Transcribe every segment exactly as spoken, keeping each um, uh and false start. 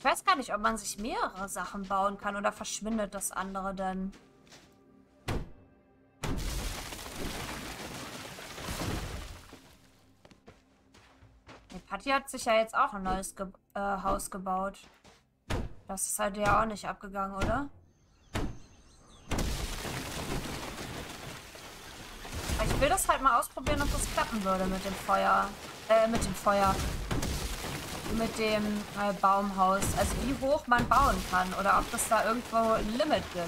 Ich weiß gar nicht, ob man sich mehrere Sachen bauen kann oder verschwindet das andere dann. Die Patti hat sich ja jetzt auch ein neues Ge äh, Haus gebaut. Das ist halt ja auch nicht abgegangen, oder? Ich will das halt mal ausprobieren, ob das klappen würde mit dem Feuer. Äh, mit dem Feuer. Mit dem äh, Baumhaus. Also wie hoch man bauen kann. Oder ob es da irgendwo ein Limit gibt.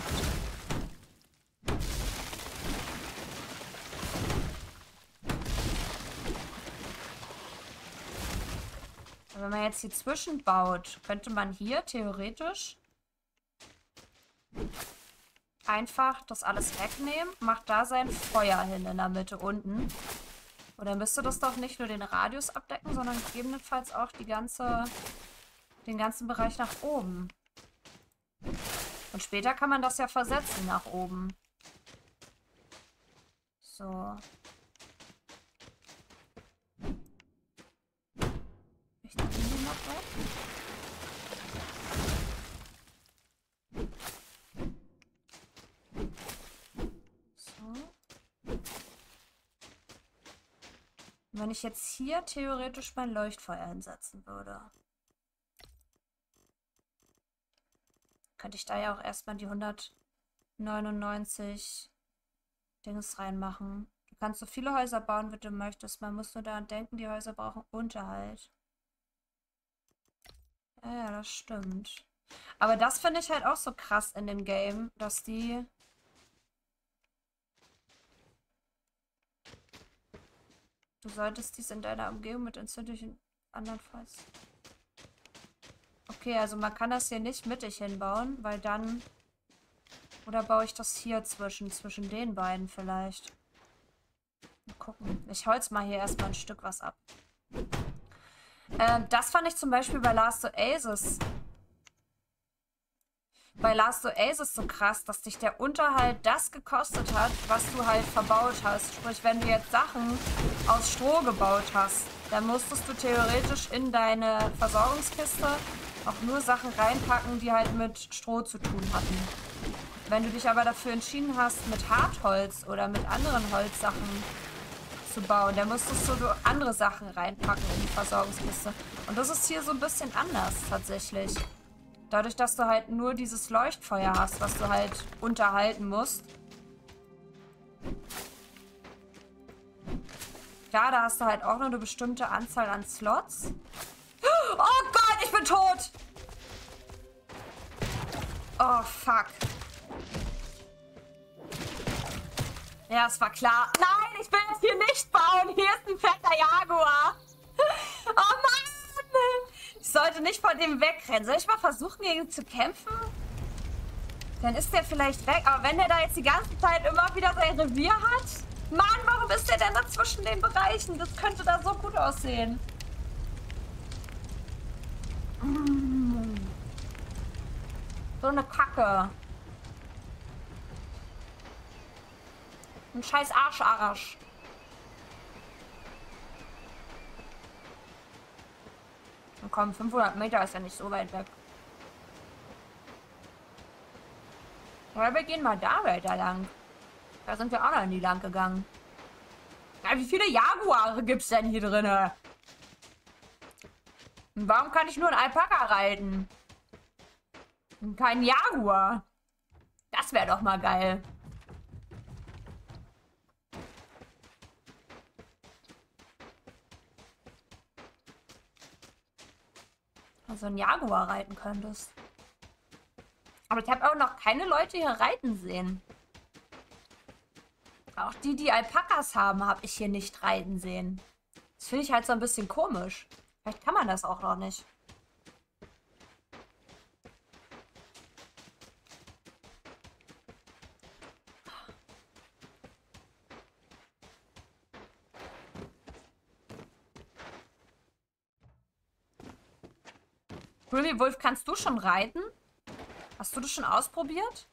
Wenn man jetzt hier zwischenbaut, könnte man hier theoretisch einfach das alles wegnehmen, macht da sein Feuer hin in der Mitte unten. Und dann müsste das doch nicht nur den Radius abdecken, sondern gegebenenfalls auch die ganze, den ganzen Bereich nach oben. Und später kann man das ja versetzen nach oben. So. Ich nehme die noch weg. Wenn ich jetzt hier theoretisch mein Leuchtfeuer hinsetzen würde, könnte ich da ja auch erstmal die hundertneunundneunzig Dings reinmachen. Du kannst so viele Häuser bauen, wie du möchtest. Man muss nur daran denken, die Häuser brauchen Unterhalt. Ja, ja, das stimmt. Aber das finde ich halt auch so krass in dem Game, dass die... Du solltest dies in deiner Umgebung mit entzündlichen andernfalls. Okay, also man kann das hier nicht mittig hinbauen, weil dann... Oder baue ich das hier zwischen, zwischen den beiden vielleicht? Mal gucken. Ich holz mal hier erstmal ein Stück was ab. Ähm, das fand ich zum Beispiel bei Last Oasis. Bei Last Oasis so krass, dass dich der Unterhalt das gekostet hat, was du halt verbaut hast. Sprich, wenn du jetzt Sachen aus Stroh gebaut hast, dann musstest du theoretisch in deine Versorgungskiste auch nur Sachen reinpacken, die halt mit Stroh zu tun hatten. Wenn du dich aber dafür entschieden hast, mit Hartholz oder mit anderen Holzsachen zu bauen, dann musstest du andere Sachen reinpacken in die Versorgungskiste. Und das ist hier so ein bisschen anders tatsächlich. Dadurch, dass du halt nur dieses Leuchtfeuer hast, was du halt unterhalten musst. Ja, da hast du halt auch nur eine bestimmte Anzahl an Slots. Oh Gott, ich bin tot! Oh, fuck. Ja, es war klar. Nein, ich will das hier nicht bauen. Hier ist ein fetter Jaguar. Oh Mann! Ich sollte nicht vor dem wegrennen. Soll ich mal versuchen, gegen ihn zu kämpfen? Dann ist der vielleicht weg. Aber wenn der da jetzt die ganze Zeit immer wieder sein Revier hat? Mann, warum ist der denn da zwischen den Bereichen? Das könnte da so gut aussehen. Mm. So eine Kacke. Ein scheiß Arscharsch. Und komm, fünfhundert Meter ist ja nicht so weit weg. Aber wir gehen mal da weiter lang. Da sind wir auch noch nie lang gegangen. Ja, wie viele Jaguare gibt's denn hier drin? Und warum kann ich nur einen Alpaka reiten? Und kein Jaguar. Das wäre doch mal geil. Also ein Jaguar reiten könntest. Aber ich habe auch noch keine Leute hier reiten sehen. Auch die, die Alpakas haben, habe ich hier nicht reiten sehen. Das finde ich halt so ein bisschen komisch. Vielleicht kann man das auch noch nicht. Remy Wolf, kannst du schon reiten? Hast du das schon ausprobiert?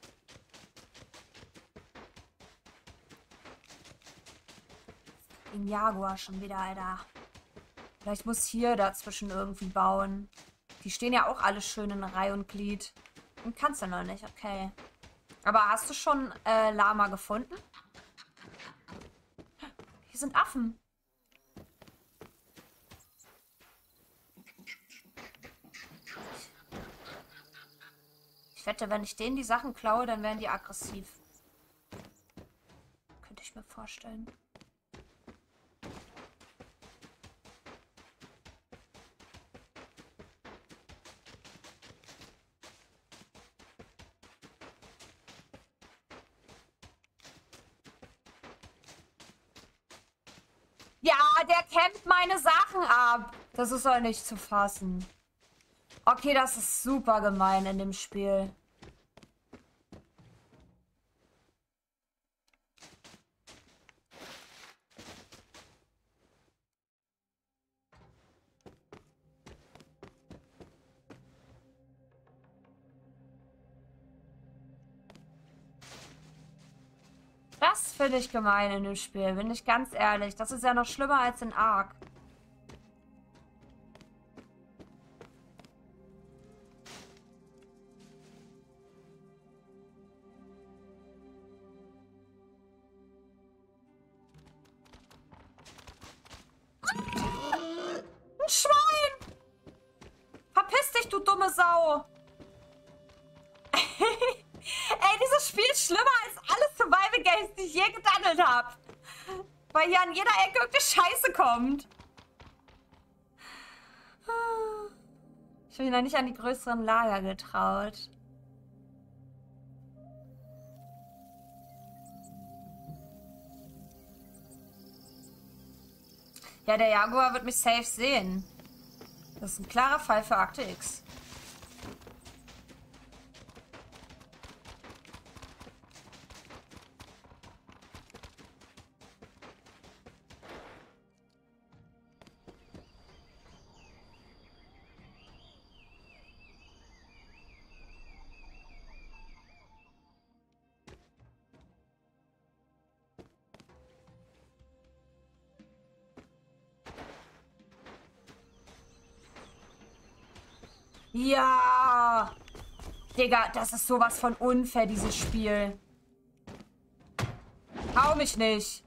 Den Jaguar schon wieder, Alter. Vielleicht muss hier dazwischen irgendwie bauen. Die stehen ja auch alle schön in Reihe und Glied. Und kannst du noch nicht, okay. Aber hast du schon äh, Lama gefunden? Hier sind Affen. Ich wette, wenn ich denen die Sachen klaue, dann werden die aggressiv. Könnte ich mir vorstellen. Ja, der campt meine Sachen ab. Das ist doch nicht zu fassen. Okay, das ist super gemein in dem Spiel. Das finde ich gemein in dem Spiel, bin ich ganz ehrlich. Das ist ja noch schlimmer als in Ark. Ein Schwein! Verpiss dich, du dumme Sau! Ey, dieses Spiel ist schlimmer als alle Survival Games, die ich je gedaddelt habe. Weil hier an jeder Ecke irgendeine Scheiße kommt. Ich bin noch nicht an die größeren Lager getraut. Ja, der Jaguar wird mich safe sehen. Das ist ein klarer Fall für Akte X. Ja! Digga, das ist sowas von unfair, dieses Spiel. Hau mich nicht.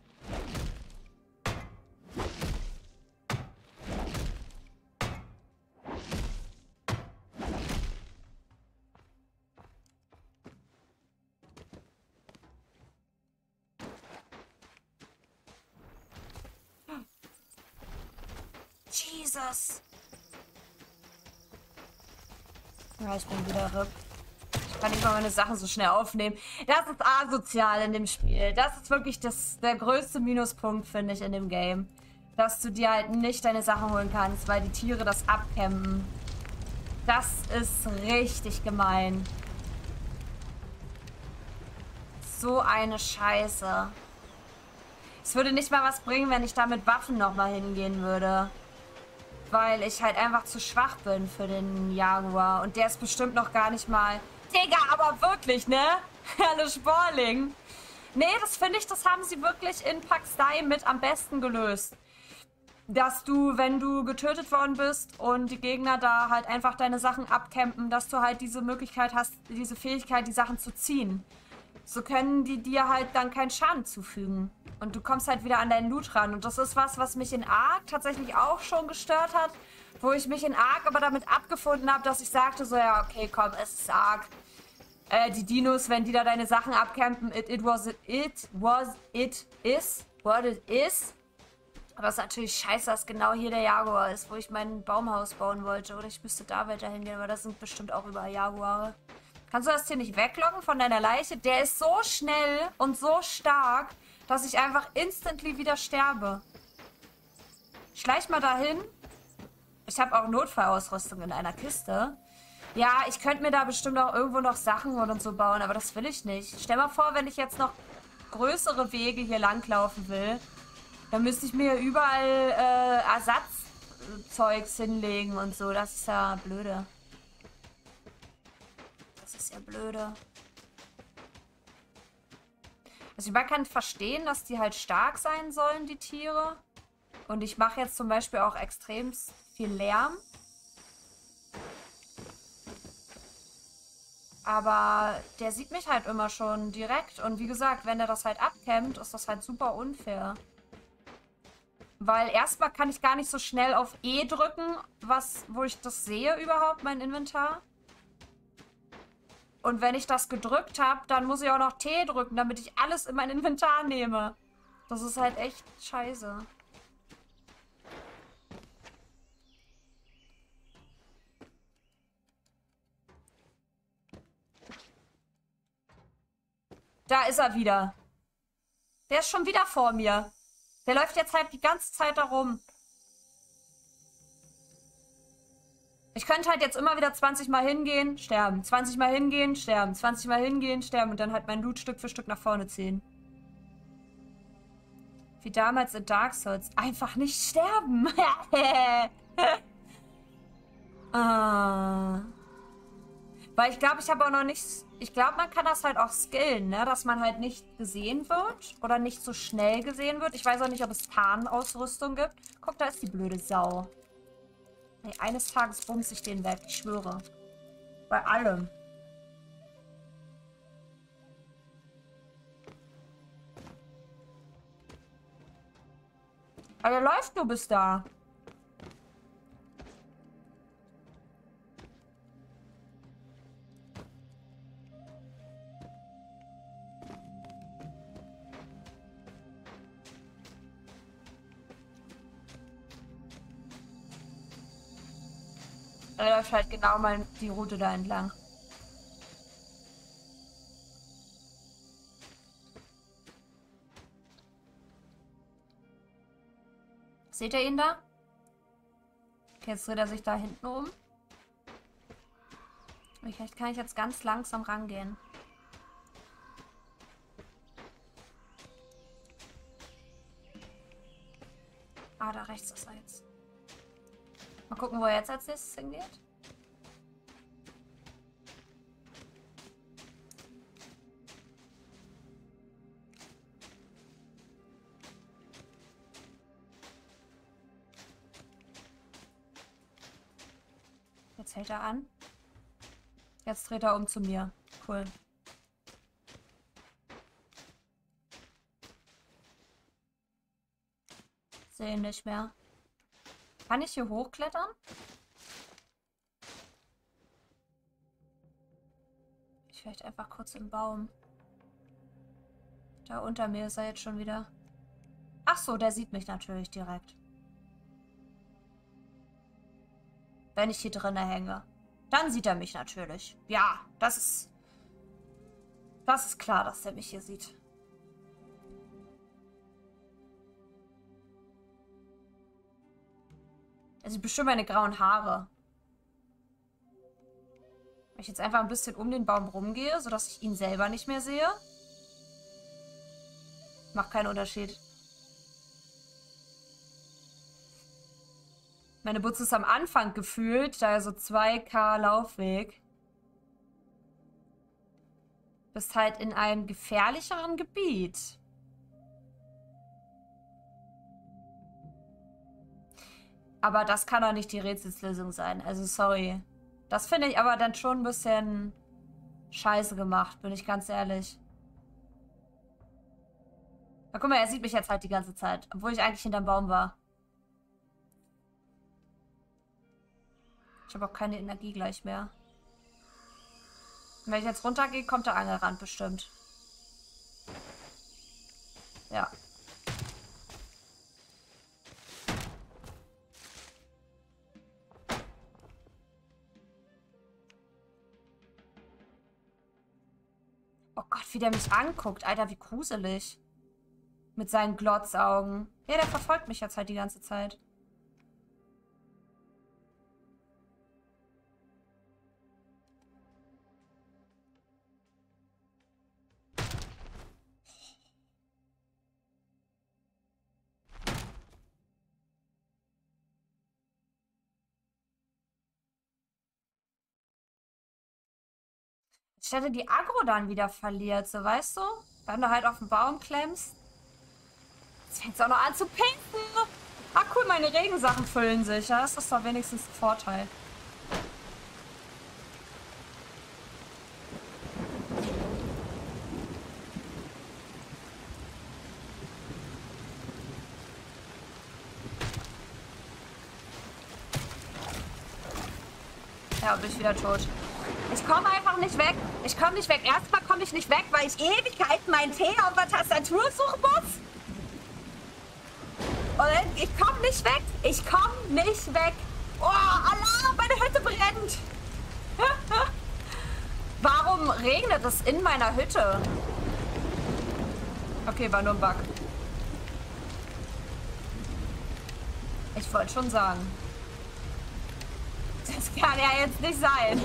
Jesus. Ja, ich bin wieder R I P. Ich kann nicht mal meine Sachen so schnell aufnehmen. Das ist asozial in dem Spiel. Das ist wirklich das, der größte Minuspunkt, finde ich, in dem Game. Dass du dir halt nicht deine Sachen holen kannst, weil die Tiere das abcampen. Das ist richtig gemein. So eine Scheiße. Es würde nicht mal was bringen, wenn ich da mit Waffen nochmal hingehen würde. Weil ich halt einfach zu schwach bin für den Jaguar. Und der ist bestimmt noch gar nicht mal... Digga, aber wirklich, ne? Hallo Sporling. Nee, das finde ich, das haben sie wirklich in Paxdai mit am besten gelöst. Dass du, wenn du getötet worden bist und die Gegner da halt einfach deine Sachen abcampen, dass du halt diese Möglichkeit hast, diese Fähigkeit, die Sachen zu ziehen. So können die dir halt dann keinen Schaden zufügen. Und du kommst halt wieder an deinen Loot ran. Und das ist was, was mich in Ark tatsächlich auch schon gestört hat. Wo ich mich in Ark aber damit abgefunden habe, dass ich sagte so, ja, okay, komm, es ist Ark. Äh, die Dinos, wenn die da deine Sachen abcampen, it, it was it, it was it is, what it is. Aber es ist natürlich scheiße, dass genau hier der Jaguar ist, wo ich mein Baumhaus bauen wollte. Oder ich müsste da weiter hingehen, aber das sind bestimmt auch überall Jaguare. Kannst du das hier nicht weglocken von deiner Leiche? Der ist so schnell und so stark, dass ich einfach instantly wieder sterbe. Schleich mal dahin. Ich habe auch Notfallausrüstung in einer Kiste. Ja, ich könnte mir da bestimmt auch irgendwo noch Sachen holen und so bauen, aber das will ich nicht. Stell mal vor, wenn ich jetzt noch größere Wege hier langlaufen will, dann müsste ich mir überall äh, Ersatzzeugs hinlegen und so. Das ist ja blöde. Das ist ja blöde. Also man kann verstehen, dass die halt stark sein sollen, die Tiere. Und ich mache jetzt zum Beispiel auch extrem viel Lärm. Aber der sieht mich halt immer schon direkt. Und wie gesagt, wenn er das halt abkämmt, ist das halt super unfair. Weil erstmal kann ich gar nicht so schnell auf E drücken, was, wo ich das sehe überhaupt, mein Inventar. Und wenn ich das gedrückt habe, dann muss ich auch noch T drücken, damit ich alles in mein Inventar nehme. Das ist halt echt scheiße. Da ist er wieder. Der ist schon wieder vor mir. Der läuft jetzt halt die ganze Zeit da rum. Ich könnte halt jetzt immer wieder zwanzig Mal hingehen, sterben. zwanzig Mal hingehen, sterben. zwanzig Mal hingehen, sterben. Und dann halt mein Loot Stück für Stück nach vorne ziehen. Wie damals in Dark Souls. Einfach nicht sterben. ah. Weil ich glaube, ich habe auch noch nicht... Ich glaube, man kann das halt auch skillen, ne? Dass man halt nicht gesehen wird. Oder nicht so schnell gesehen wird. Ich weiß auch nicht, ob es Tarnausrüstung gibt. Guck, da ist die blöde Sau. Hey, eines Tages bumse ich den weg. Ich schwöre. Bei allem. Aber der läuft nur bis da. Er läuft halt genau mal die Route da entlang. Seht ihr ihn da? Okay, jetzt dreht er sich da hinten um. Vielleicht kann ich jetzt ganz langsam rangehen. Ah, da rechts ist er jetzt. Mal gucken, wo er jetzt als nächstes hingeht. Jetzt hält er an. Jetzt dreht er um zu mir. Cool. Sehe ihn nicht mehr. Kann ich hier hochklettern? Ich vielleicht einfach kurz im Baum. Da unter mir ist er jetzt schon wieder. Ach so, der sieht mich natürlich direkt. Wenn ich hier drinnen hänge. Dann sieht er mich natürlich. Ja, das ist... Das ist klar, dass er mich hier sieht. Er sieht bestimmt meine grauen Haare. Wenn ich jetzt einfach ein bisschen um den Baum rumgehe, sodass ich ihn selber nicht mehr sehe. Macht keinen Unterschied. Meine Butze ist am Anfang gefühlt, da so zwei Kilometer Laufweg. Bist halt in einem gefährlicheren Gebiet. Aber das kann doch nicht die Rätselslösung sein. Also sorry. Das finde ich aber dann schon ein bisschen scheiße gemacht, bin ich ganz ehrlich. Na guck mal, er sieht mich jetzt halt die ganze Zeit, obwohl ich eigentlich hinterm Baum war. Ich habe auch keine Energie gleich mehr. Und wenn ich jetzt runtergehe, kommt der Angelrand bestimmt. Ja. Oh Gott, wie der mich anguckt. Alter, wie gruselig. Mit seinen Glotzaugen. Ja, der verfolgt mich jetzt halt die ganze Zeit. Ich hätte die Aggro dann wieder verliert, so weißt du? Wenn du halt auf den Baum klemmst. Jetzt fängt es auch noch an zu pinken. Ah cool, meine Regensachen füllen sich. Ja, das ist doch wenigstens ein Vorteil. Ja, bin ich wieder tot. Ich komme einfach nicht weg. Ich komme nicht weg. Erstmal komme ich nicht weg, weil ich Ewigkeiten meinen T auf der Tastatur suchen muss. Und ich komme nicht weg. Ich komme nicht weg. Oh, Alarm, meine Hütte brennt. Warum regnet es in meiner Hütte? Okay, war nur ein Bug. Ich wollte schon sagen. Das kann ja jetzt nicht sein.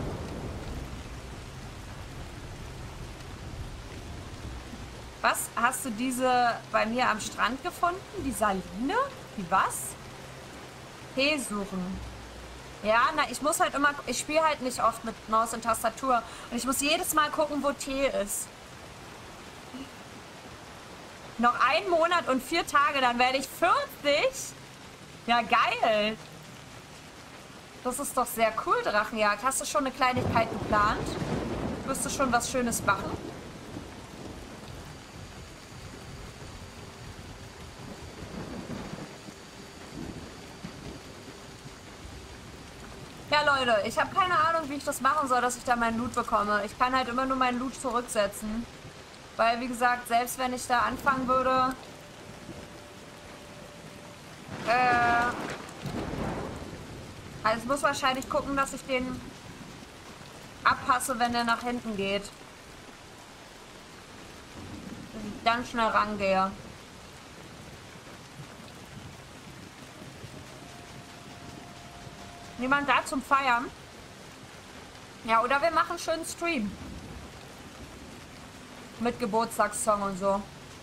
Was? Hast du diese bei mir am Strand gefunden? Die Saline? Die was? Tee suchen. Ja, na, ich muss halt immer... Ich spiele halt nicht oft mit Maus und Tastatur. Und ich muss jedes Mal gucken, wo Tee ist. Noch ein Monat und vier Tage, dann werde ich vierzig. Ja, geil. Das ist doch sehr cool, Drachenjagd. Hast du schon eine Kleinigkeit geplant? Wirst du schon was Schönes machen? Ja, Leute, ich habe keine Ahnung, wie ich das machen soll, dass ich da meinen Loot bekomme. Ich kann halt immer nur meinen Loot zurücksetzen. Weil, wie gesagt, selbst wenn ich da anfangen würde... Äh... Also ich muss wahrscheinlich gucken, dass ich den abpasse, wenn der nach hinten geht. Dass ich dann schnell rangehe. Niemand da zum Feiern? Ja, oder wir machen einen schönen Stream. Mit Geburtstagssong und so.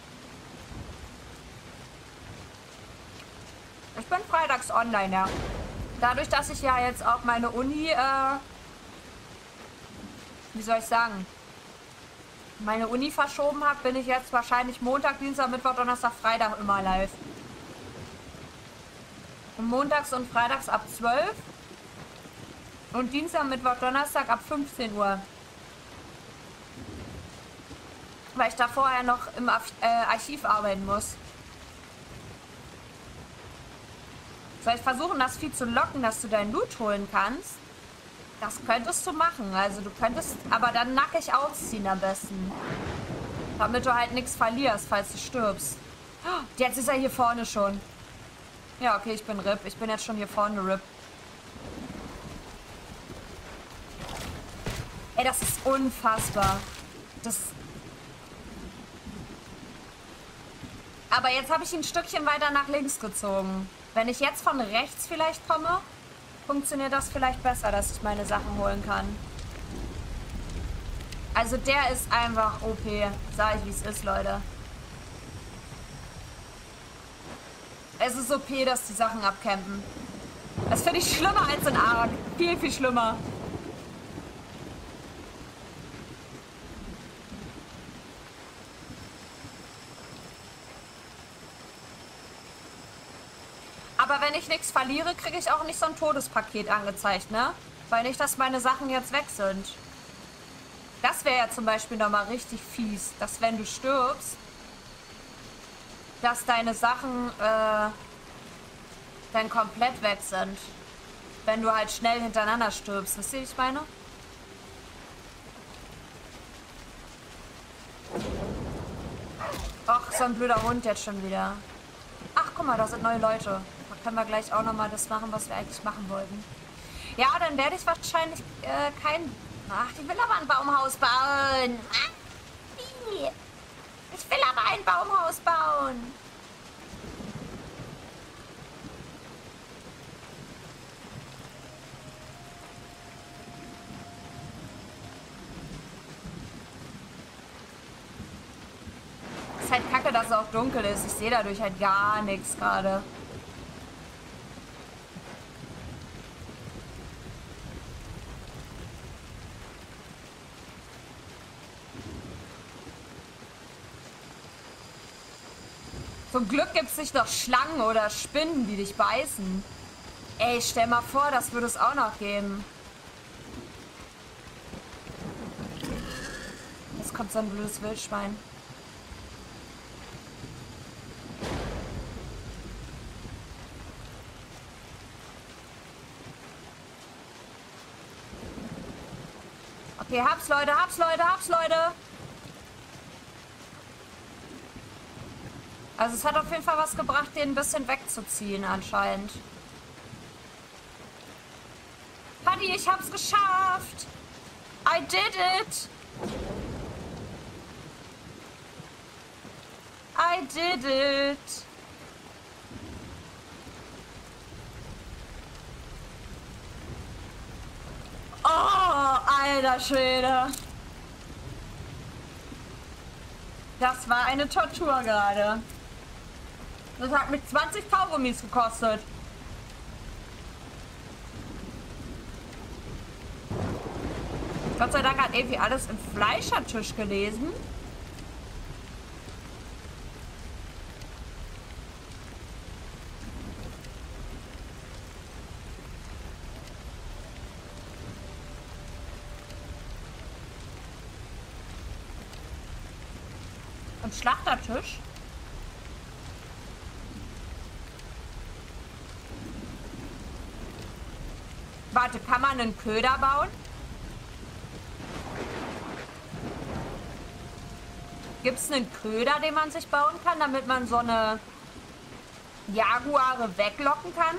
Ich bin freitags online, ja. Dadurch, dass ich ja jetzt auch meine Uni, äh, wie soll ich sagen, meine Uni verschoben habe, bin ich jetzt wahrscheinlich Montag, Dienstag, Mittwoch, Donnerstag, Freitag immer live. Und montags und freitags ab zwölf. Und Dienstag, Mittwoch, Donnerstag ab fünfzehn Uhr. Weil ich da vorher noch im Archiv arbeiten muss. Soll ich versuchen, das Vieh zu locken, dass du deinen Loot holen kannst? Das könntest du machen. Also du könntest aber dann nackig ausziehen am besten. Damit du halt nichts verlierst, falls du stirbst. Oh, jetzt ist er hier vorne schon. Ja, okay, ich bin R I P. Ich bin jetzt schon hier vorne R I P. Ey, das ist unfassbar. Das... Aber jetzt habe ich ihn ein Stückchen weiter nach links gezogen. Wenn ich jetzt von rechts vielleicht komme, funktioniert das vielleicht besser, dass ich meine Sachen holen kann. Also der ist einfach O P. Sag ich, wie es ist, Leute. Es ist O P, dass die Sachen abcampen. Das finde ich schlimmer als in Ark. Viel, viel schlimmer. Aber wenn ich nichts verliere, kriege ich auch nicht so ein Todespaket angezeigt, ne? Weil nicht, dass meine Sachen jetzt weg sind. Das wäre ja zum Beispiel nochmal richtig fies, dass wenn du stirbst, dass deine Sachen äh, dann komplett weg sind. Wenn du halt schnell hintereinander stirbst. Wisst ihr, wie ich meine? Ach, so ein blöder Hund jetzt schon wieder. Ach, guck mal, da sind neue Leute. Da können wir gleich auch nochmal das machen, was wir eigentlich machen wollten. Ja, dann werde ich wahrscheinlich äh, kein... Ach, ich will aber ein Baumhaus bauen. Ich will aber ein Baumhaus bauen. Ist halt kacke, dass es auch dunkel ist. Ich sehe dadurch halt gar nichts gerade. Zum Glück gibt es nicht noch Schlangen oder Spinnen, die dich beißen. Ey, stell mal vor, das würde es auch noch geben. Jetzt kommt so ein blödes Wildschwein. Okay, hab's, Leute, hab's, Leute, hab's, Leute. Also es hat auf jeden Fall was gebracht, den ein bisschen wegzuziehen anscheinend. Paddy, ich hab's geschafft. I did it. I did it. Oh, alter Schwede. Das war eine Tortur gerade. Das hat mich zwanzig Kaugummis gekostet. Gott sei Dank hat Evi alles im Fleischertisch gelesen. Im Schlachtertisch? Warte, kann man einen Köder bauen? Gibt es einen Köder, den man sich bauen kann, damit man so eine Jaguare weglocken kann?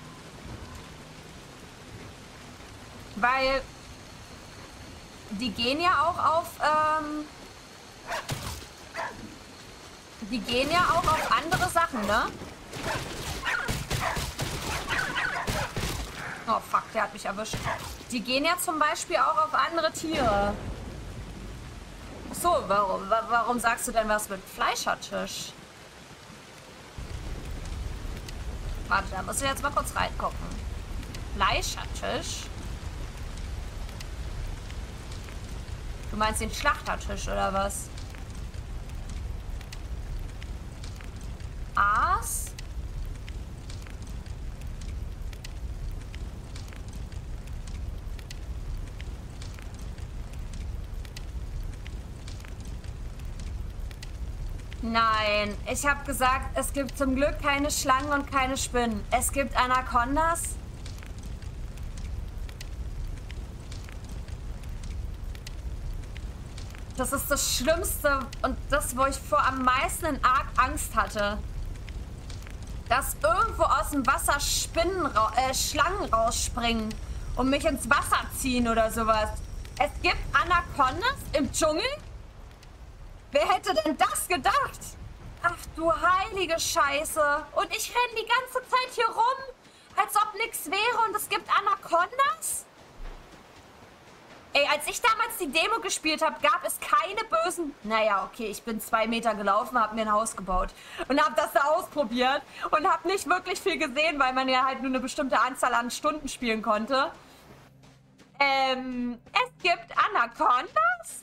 Weil die gehen ja auch auf, ähm, die gehen ja auch auf andere Sachen, ne? Oh fuck, der hat mich erwischt. Die gehen ja zum Beispiel auch auf andere Tiere. So, warum, warum sagst du denn was mit Fleischertisch? Warte, da muss ich jetzt mal kurz reingucken. Fleischertisch? Du meinst den Schlachtertisch oder was? Aas? Nein, ich habe gesagt, es gibt zum Glück keine Schlangen und keine Spinnen. Es gibt Anacondas. Das ist das Schlimmste und das, wo ich vor am meisten in arg Angst hatte. Dass irgendwo aus dem Wasser Spinnen, ra äh, Schlangen rausspringen und mich ins Wasser ziehen oder sowas. Es gibt Anacondas im Dschungel? Wer hätte denn das gedacht? Ach du heilige Scheiße. Und ich renne die ganze Zeit hier rum, als ob nichts wäre und es gibt Anacondas? Ey, als ich damals die Demo gespielt habe, gab es keine bösen... Naja, okay, ich bin zwei Meter gelaufen, habe mir ein Haus gebaut und habe das da ausprobiert und habe nicht wirklich viel gesehen, weil man ja halt nur eine bestimmte Anzahl an Stunden spielen konnte. Ähm, es gibt Anacondas?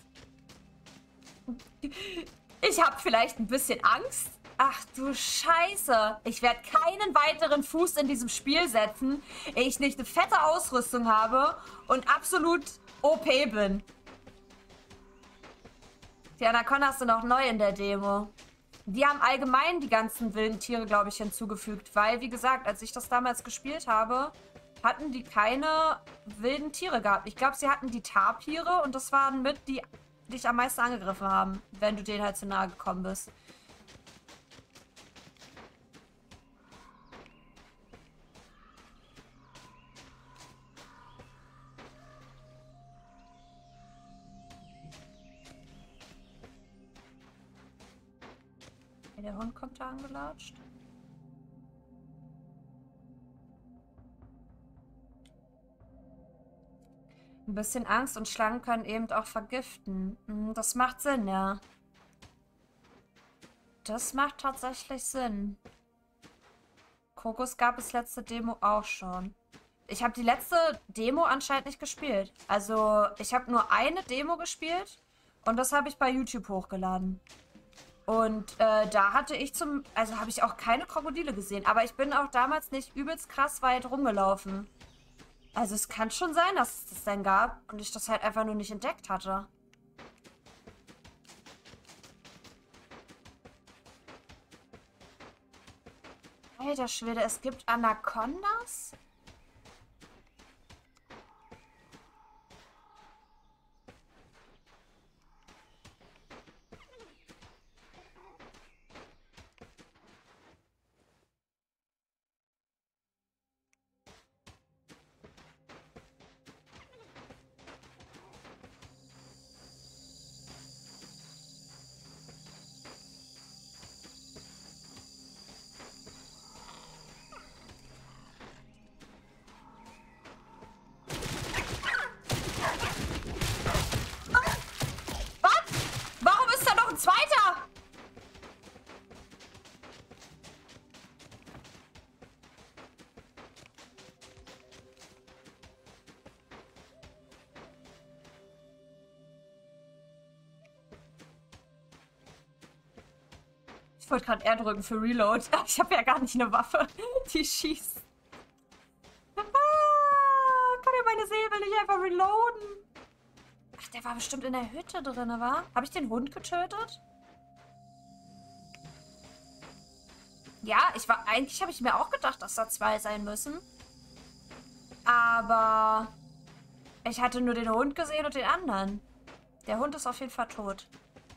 Ich habe vielleicht ein bisschen Angst. Ach du Scheiße. Ich werde keinen weiteren Fuß in diesem Spiel setzen, ehe ich nicht eine fette Ausrüstung habe und absolut O P bin. Die Anacondas sind auch neu in der Demo. Die haben allgemein die ganzen wilden Tiere, glaube ich, hinzugefügt. Weil, wie gesagt, als ich das damals gespielt habe, hatten die keine wilden Tiere gehabt. Ich glaube, sie hatten die Tapire und das waren mit die dich am meisten angegriffen haben, wenn du denen halt zu nahe gekommen bist. Der Hund kommt da angelatscht. Ein bisschen Angst und Schlangen können eben auch vergiften. Das macht Sinn, ja. Das macht tatsächlich Sinn. Kokos gab es letzte Demo auch schon. Ich habe die letzte Demo anscheinend nicht gespielt. Also, ich habe nur eine Demo gespielt und das habe ich bei YouTube hochgeladen. Und äh, da hatte ich zum... Also habe ich auch keine Krokodile gesehen. Aber ich bin auch damals nicht übelst krass weit rumgelaufen. Also es kann schon sein, dass es das dann gab und ich das halt einfach nur nicht entdeckt hatte. Alter Schwede, es gibt Anacondas? Ich wollte gerade R drücken für Reload. Ich habe ja gar nicht eine Waffe, die schießt. Ah, kann ja meine Säbel nicht einfach reloaden. Ach, der war bestimmt in der Hütte drin, wa? Habe ich den Hund getötet? Ja, ich war... Eigentlich habe ich mir auch gedacht, dass da zwei sein müssen. Aber... Ich hatte nur den Hund gesehen und den anderen. Der Hund ist auf jeden Fall tot.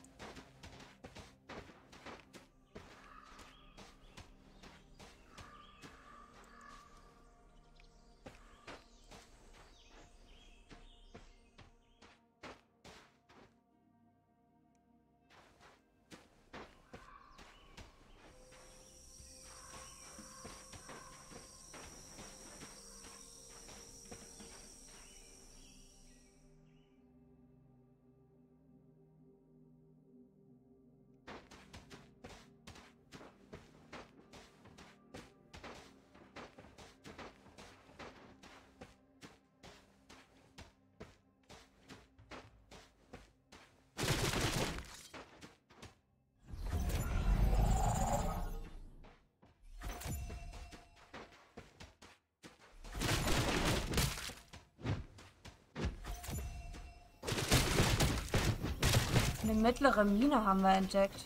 Eine mittlere Mine haben wir entdeckt.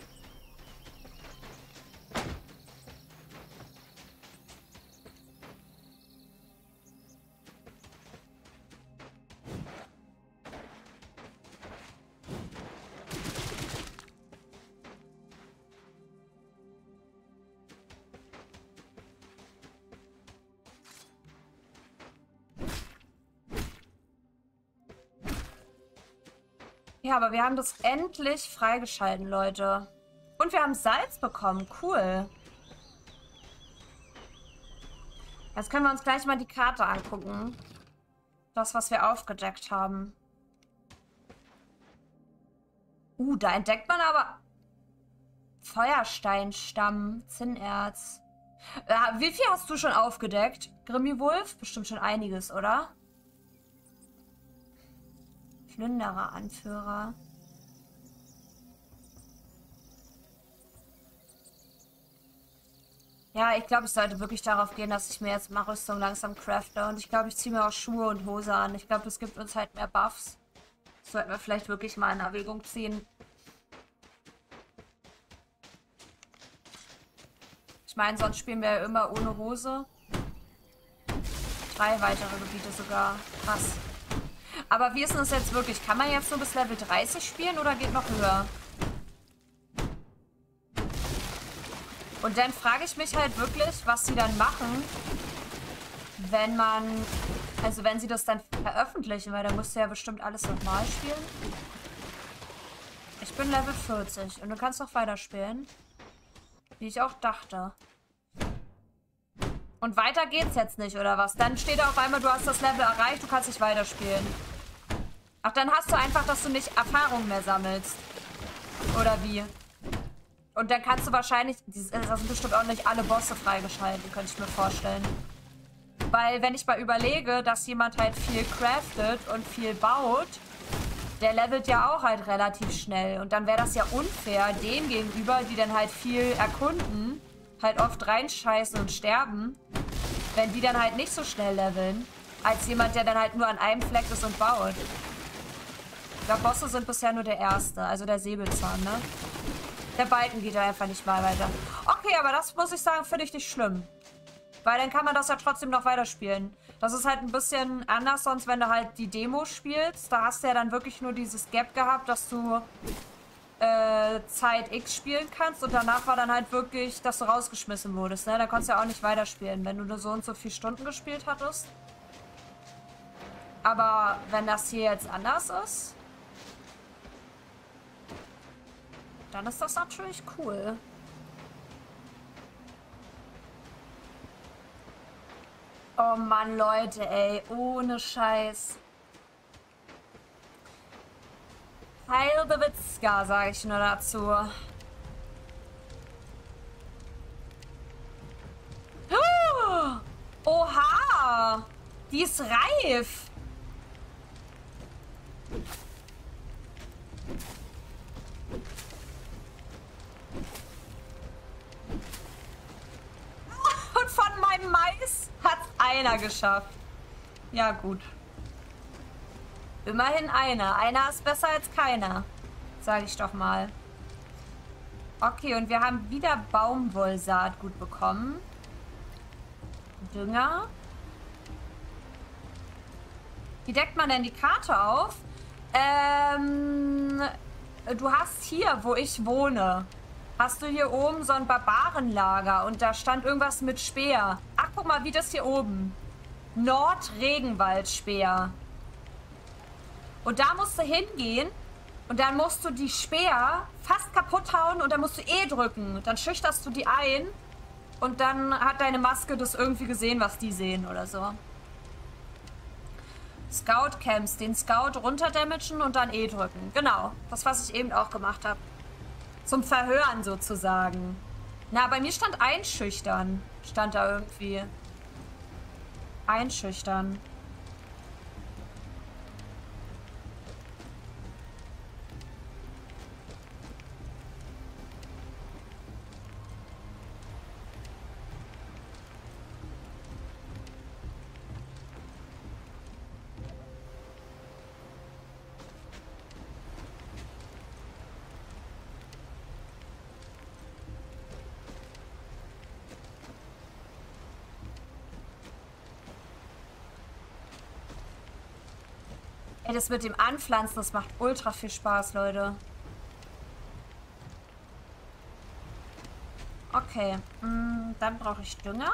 Ja, aber wir haben das endlich freigeschalten, Leute. Und wir haben Salz bekommen. Cool. Jetzt können wir uns gleich mal die Karte angucken. Das, was wir aufgedeckt haben. Uh, da entdeckt man aber Feuersteinstamm, Zinnerz. Äh, wie viel hast du schon aufgedeckt? Grimmi-Wulf? Bestimmt schon einiges, oder? Plünderer, Anführer. Ja, ich glaube, ich sollte wirklich darauf gehen, dass ich mir jetzt mal Rüstung langsam crafte. Und ich glaube, ich ziehe mir auch Schuhe und Hose an. Ich glaube, das gibt uns halt mehr Buffs. Das sollten wir vielleicht wirklich mal in Erwägung ziehen. Ich meine, sonst spielen wir ja immer ohne Hose. Drei weitere Gebiete sogar. Krass. Aber wie ist denn das jetzt wirklich? Kann man jetzt nur bis Level dreißig spielen oder geht noch höher? Und dann frage ich mich halt wirklich, was sie dann machen, wenn man... Also wenn sie das dann veröffentlichen, weil da musst du ja bestimmt alles nochmal spielen. Ich bin Level vierzig und du kannst noch weiterspielen. Wie ich auch dachte. Und weiter geht's jetzt nicht, oder was? Dann steht da auf einmal, du hast das Level erreicht, du kannst nicht weiterspielen. Ach, dann hast du einfach, dass du nicht Erfahrung mehr sammelst. Oder wie? Und dann kannst du wahrscheinlich... Das sind bestimmt auch nicht alle Bosse freigeschalten, könnte ich mir vorstellen. Weil, wenn ich mal überlege, dass jemand halt viel craftet und viel baut, der levelt ja auch halt relativ schnell. Und dann wäre das ja unfair denen gegenüber, die dann halt viel erkunden, halt oft reinscheißen und sterben, wenn die dann halt nicht so schnell leveln, als jemand, der dann halt nur an einem Fleck ist und baut. Ich glaube, Bosse sind bisher nur der erste, also der Säbelzahn, ne? Der Balken geht ja einfach nicht mal weiter. Okay, aber das muss ich sagen, finde ich nicht schlimm. Weil dann kann man das ja trotzdem noch weiterspielen. Das ist halt ein bisschen anders, sonst wenn du halt die Demo spielst. Da hast du ja dann wirklich nur dieses Gap gehabt, dass du äh, Zeit X spielen kannst. Und danach war dann halt wirklich, dass du rausgeschmissen wurdest. Ne? Da konntest du ja auch nicht weiterspielen, wenn du nur so und so viele Stunden gespielt hattest. Aber wenn das hier jetzt anders ist, dann ist das natürlich cool. Oh Mann, Leute, ey. Ohne Scheiß. Heil the Witzka, sage ich nur dazu. Oh, oha! Die ist reif. von meinem Mais hat einer geschafft. Ja, gut. Immerhin einer. Einer ist besser als keiner. Sag ich doch mal. Okay, und wir haben wieder Baumwollsaat gut bekommen. Dünger. Wie deckt man denn die Karte auf? Ähm, du hast hier, wo ich wohne, hast du hier oben so ein Barbarenlager und da stand irgendwas mit Speer. Ach, guck mal, wie das hier oben. Nordregenwald-Speer. Und da musst du hingehen und dann musst du die Speer fast kaputt hauen und dann musst du E drücken. Dann schüchterst du die ein und dann hat deine Maske das irgendwie gesehen, was die sehen oder so. Scout-Camps, den Scout runterdamagen und dann E drücken. Genau, das, was ich eben auch gemacht habe. Zum Verhören sozusagen. Na, bei mir stand einschüchtern. Stand da irgendwie. Einschüchtern. Ey, das mit dem Anpflanzen, das macht ultra viel Spaß, Leute. Okay, mh, dann brauche ich Dünger.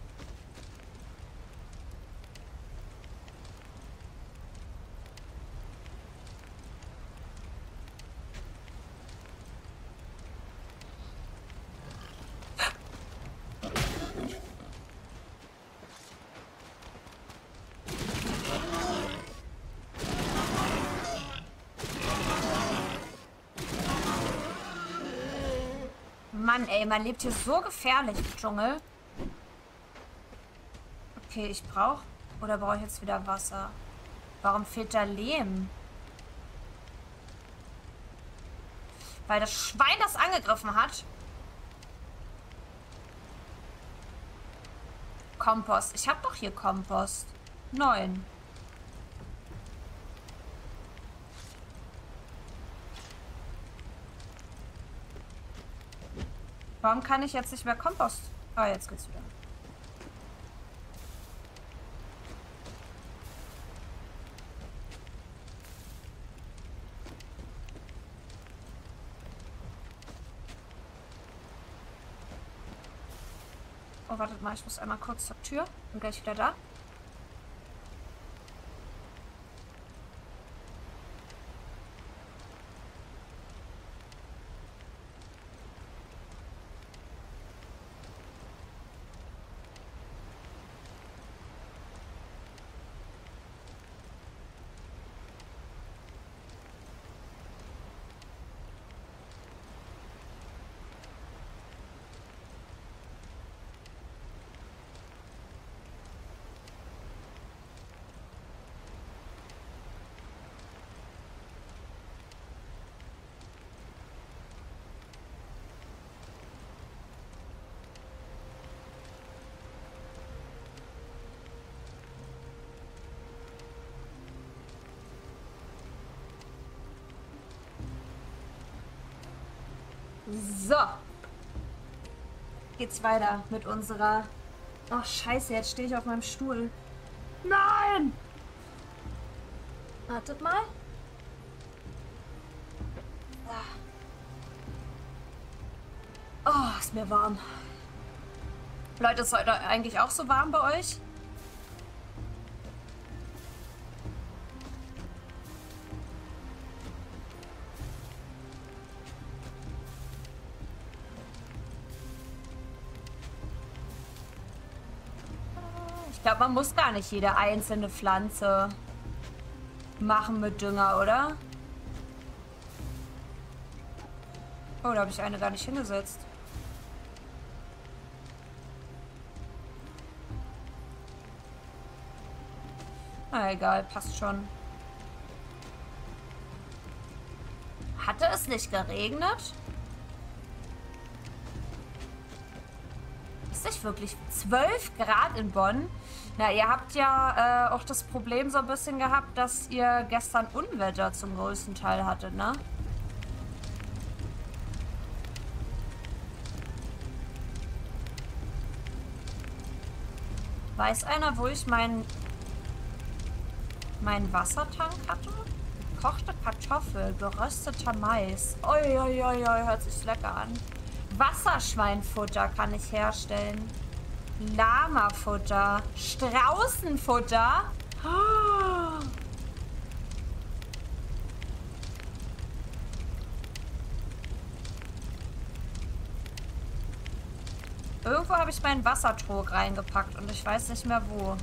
Mann, ey, man lebt hier so gefährlich im Dschungel. Okay, ich brauche... Oder brauche ich jetzt wieder Wasser? Warum fehlt da Lehm? Weil das Schwein das angegriffen hat. Kompost. Ich habe doch hier Kompost. Neun. Warum kann ich jetzt nicht mehr Kompost? Ah, jetzt geht's wieder. Oh, wartet mal, ich muss einmal kurz zur Tür. Bin gleich wieder da. So. Geht's weiter mit unserer... Ach, scheiße, jetzt stehe ich auf meinem Stuhl. Nein! Wartet mal. Oh, ist mir warm. Leute, ist heute eigentlich auch so warm bei euch? Ich glaube, man muss gar nicht jede einzelne Pflanze machen mit Dünger, oder? Oh, da habe ich eine gar nicht hingesetzt. Na egal, passt schon. Hatte es nicht geregnet? Ich nicht wirklich. zwölf Grad in Bonn. Na, ihr habt ja äh, auch das Problem so ein bisschen gehabt, dass ihr gestern Unwetter zum größten Teil hattet, ne? Weiß einer, wo ich meinen meinen Wassertank hatte? Gekochte Kartoffel, gerösteter Mais. Oi, oi, oi, oi, hört sich lecker an. Wasserschweinfutter kann ich herstellen. Lamafutter. Straußenfutter. Oh. Irgendwo habe ich meinen Wassertrog reingepackt und ich weiß nicht mehr wo.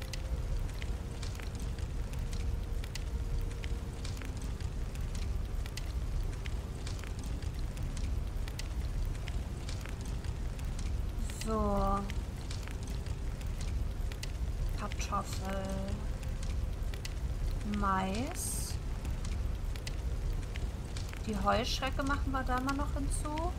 So. Kartoffel. Mais. Die Heuschrecke machen wir da mal noch hinzu.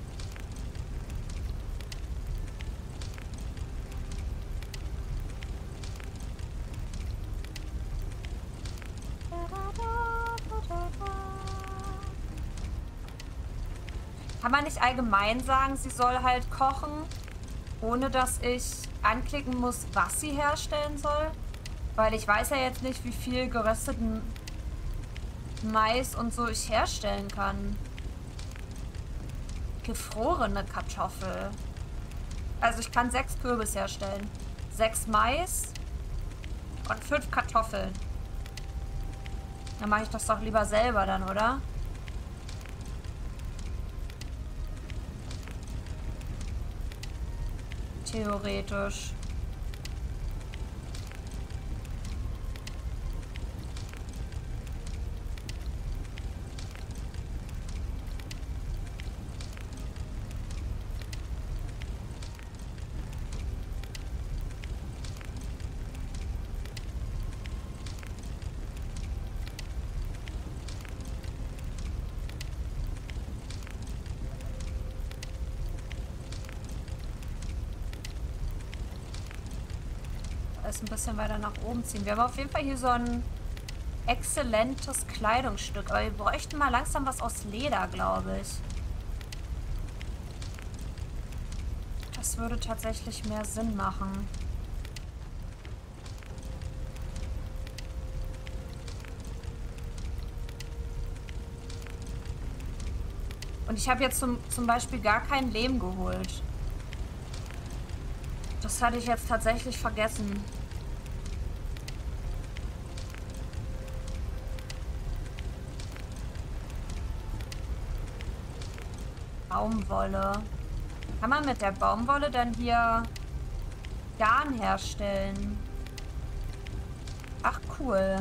Kann man nicht allgemein sagen, sie soll halt kochen, ohne dass ich anklicken muss, was sie herstellen soll? Weil ich weiß ja jetzt nicht, wie viel gerösteten Mais und so ich herstellen kann. Gefrorene Kartoffel. Also ich kann sechs Kürbis herstellen. Sechs Mais und fünf Kartoffeln. Dann mache ich das doch lieber selber dann, oder? Theoretisch. Ein bisschen weiter nach oben ziehen. Wir haben auf jeden Fall hier so ein exzellentes Kleidungsstück. Aber wir bräuchten mal langsam was aus Leder, glaube ich. Das würde tatsächlich mehr Sinn machen. Und ich habe jetzt zum, zum Beispiel gar keinen Lehm geholt. Das hatte ich jetzt tatsächlich vergessen. Baumwolle. Kann man mit der Baumwolle dann hier Garn herstellen? Ach, cool.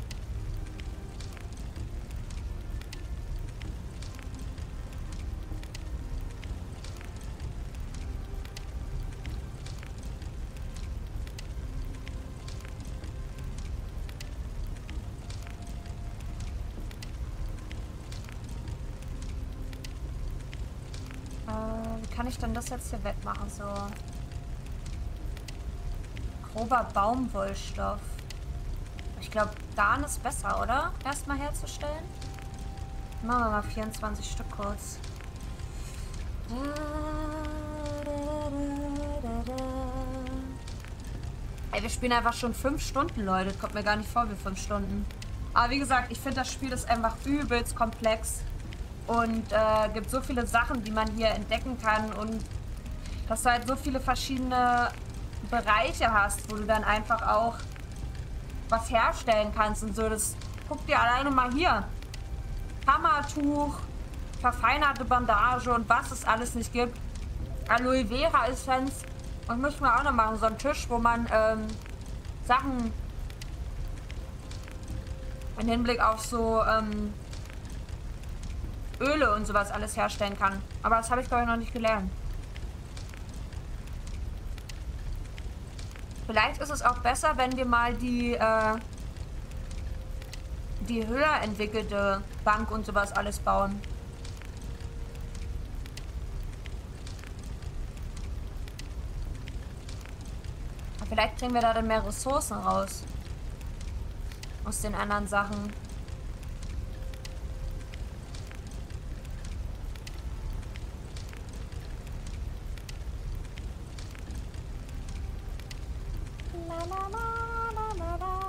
Kann ich dann das jetzt hier wegmachen? So. Grober Baumwollstoff. Ich glaube, Garn ist besser, oder? Erstmal herzustellen. Machen wir mal vierundzwanzig Stück kurz. Ey, wir spielen einfach schon fünf Stunden, Leute. Kommt mir gar nicht vor wie fünf Stunden. Aber wie gesagt, ich finde, das Spiel ist einfach übelst komplex. Und äh, gibt so viele Sachen, die man hier entdecken kann. Und dass du halt so viele verschiedene Bereiche hast, wo du dann einfach auch was herstellen kannst und so. Das guck dir alleine mal hier. Hammertuch, verfeinerte Bandage und was es alles nicht gibt. Aloe Vera Essenz. Und müssen wir auch noch machen. So einen Tisch, wo man ähm, Sachen im Hinblick auf so ähm, Öle und sowas alles herstellen kann. Aber das habe ich, glaube ich, noch nicht gelernt. Vielleicht ist es auch besser, wenn wir mal die, äh, die höher entwickelte Bank und sowas alles bauen. Vielleicht kriegen wir da dann mehr Ressourcen raus. Aus den anderen Sachen. La, la, la, la, la, la.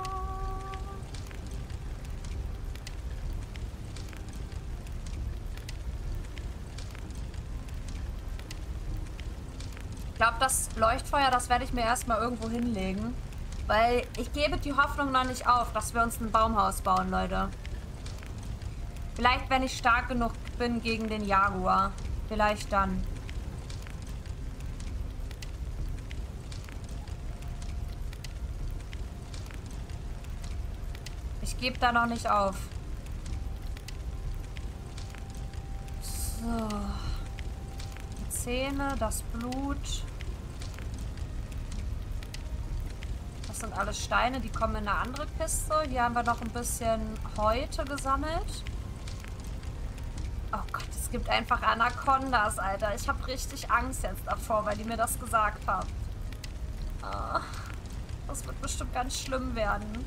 Ich glaube, das Leuchtfeuer, das werde ich mir erstmal irgendwo hinlegen. Weil ich gebe die Hoffnung noch nicht auf, dass wir uns ein Baumhaus bauen, Leute. Vielleicht, wenn ich stark genug bin gegen den Jaguar. Vielleicht dann. Ich gebe da noch nicht auf. So. Die Zähne, das Blut. Das sind alles Steine, die kommen in eine andere Kiste. Hier haben wir noch ein bisschen Häute gesammelt. Oh Gott, es gibt einfach Anacondas, Alter. Ich habe richtig Angst jetzt davor, weil die mir das gesagt haben. Oh, das wird bestimmt ganz schlimm werden.